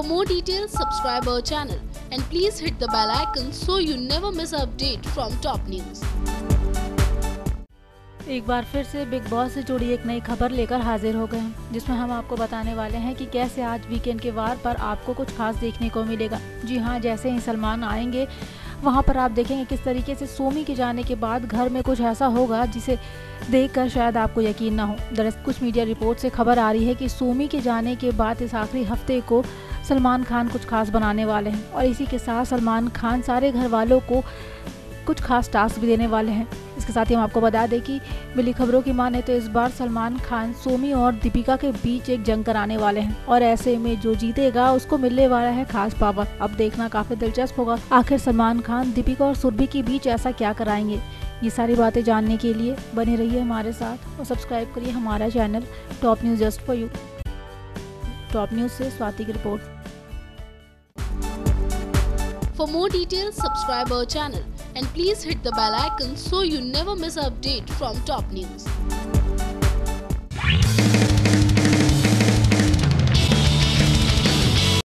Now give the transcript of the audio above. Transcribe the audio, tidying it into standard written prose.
more details, subscribe our channel and please hit the bell icon so you never miss an update from top news. एक बार फिर से big boss से जुड़ी एक नई खबर लेकर हाजिर हो गए हैं, जिसमें हम आपको बताने वाले हैं कि कैसे आज वीकेंड के वार पर आपको कुछ खास देखने को मिलेगा। जी हाँ, जैसे ही सलमान आएंगे वहाँ पर आप देखेंगे किस तरीके से सोमी के जाने के बाद घर में कुछ ऐसा होगा जिसे देखकर शायद आपको यकीन ना हो। दरअसल कुछ मीडिया रिपोर्ट से खबर आ रही है कि सोमी के जाने के बाद इस आखिरी हफ्ते को सलमान खान कुछ खास बनाने वाले हैं और इसी के साथ सलमान खान सारे घर वालों को कुछ खास टास्क भी देने वाले हैं। इसके साथ ही हम आपको बता दें कि मिली खबरों की माने तो इस बार सलमान खान सोमी और दीपिका के बीच एक जंग कराने वाले हैं और ऐसे में जो जीतेगा उसको मिलने वाला है खास पावर। अब देखना काफी दिलचस्प होगा, आखिर सलमान खान दीपिका और सुरभि के बीच ऐसा क्या कराएंगे। ये सारी बातें जानने के लिए बने रहिए हमारे साथ और सब्सक्राइब करिए हमारा channel top news just for you. Top news से स्वाति की report. For more details, subscribe our channel and please hit the bell icon so you never miss an update from top news.